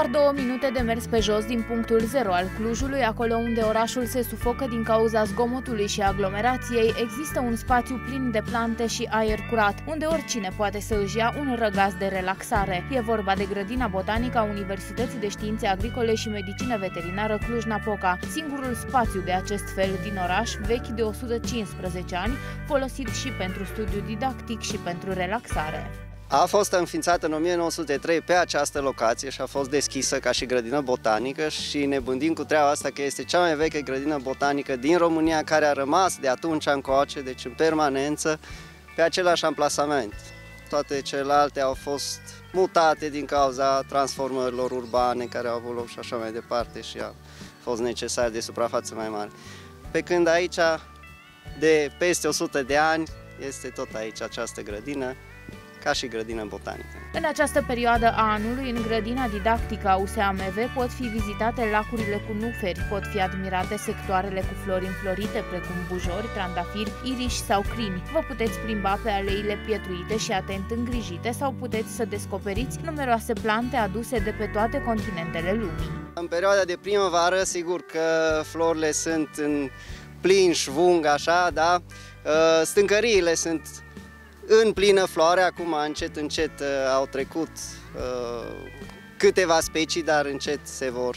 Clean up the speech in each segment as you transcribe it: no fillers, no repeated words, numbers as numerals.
doar 2 minute de mers pe jos din punctul 0 al Clujului, acolo unde orașul se sufocă din cauza zgomotului și aglomerației, există un spațiu plin de plante și aer curat, unde oricine poate să își ia un răgaz de relaxare. E vorba de grădina botanică a Universității de Științe Agricole și Medicină Veterinară Cluj-Napoca, singurul spațiu de acest fel din oraș, vechi de 115 ani, folosit și pentru studiu didactic și pentru relaxare. A fost înființată în 1903 pe această locație și a fost deschisă ca și grădină botanică și ne bândim cu treaba asta că este cea mai veche grădină botanică din România care a rămas de atunci încoace, deci în permanență, pe același amplasament. Toate celelalte au fost mutate din cauza transformărilor urbane care au avut loc și așa mai departe și a fost necesar de suprafață mai mare. Pe când aici, de peste 100 de ani, este tot aici această grădină, ca și grădină botanică. În această perioadă a anului, în grădina didactică a USAMV pot fi vizitate lacurile cu nuferi, pot fi admirate sectoarele cu flori înflorite, precum bujori, trandafiri, iriși sau crini. Vă puteți plimba pe aleile pietruite și atent îngrijite sau puteți să descoperiți numeroase plante aduse de pe toate continentele lumii. În perioada de primăvară, sigur că florile sunt în plin șvung, așa, da? Stâncăriile sunt în plină floare, acum încet au trecut câteva specii, dar încet se vor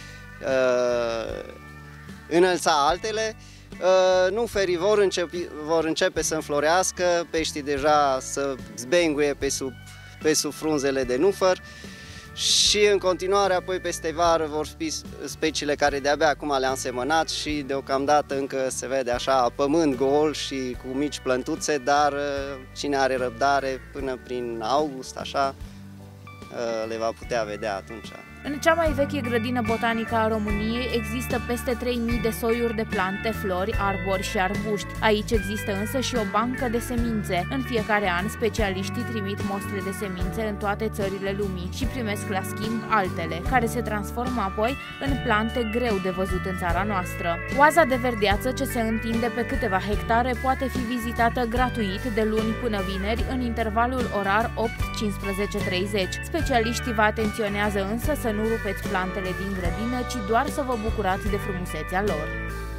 înălța altele. Nuferii vor începe să înflorească, peștii deja să zbenguie pe sub frunzele de nufăr și în continuare, apoi peste vară, vor fi speciile care de-abia acum le-am semănat și deocamdată încă se vede așa pământ gol și cu mici plântuțe, dar cine are răbdare până prin august, așa, le va putea vedea atunci. În cea mai veche grădină botanică a României există peste 3000 de soiuri de plante, flori, arbori și arbuști. Aici există însă și o bancă de semințe. În fiecare an, specialiștii trimit mostre de semințe în toate țările lumii și primesc la schimb altele, care se transformă apoi în plante greu de văzut în țara noastră. Oaza de verdeață, ce se întinde pe câteva hectare, poate fi vizitată gratuit de luni până vineri în intervalul orar 8-15:30. Specialiștii vă atenționează însă să nu rupeți plantele din grădină, ci doar să vă bucurați de frumusețea lor.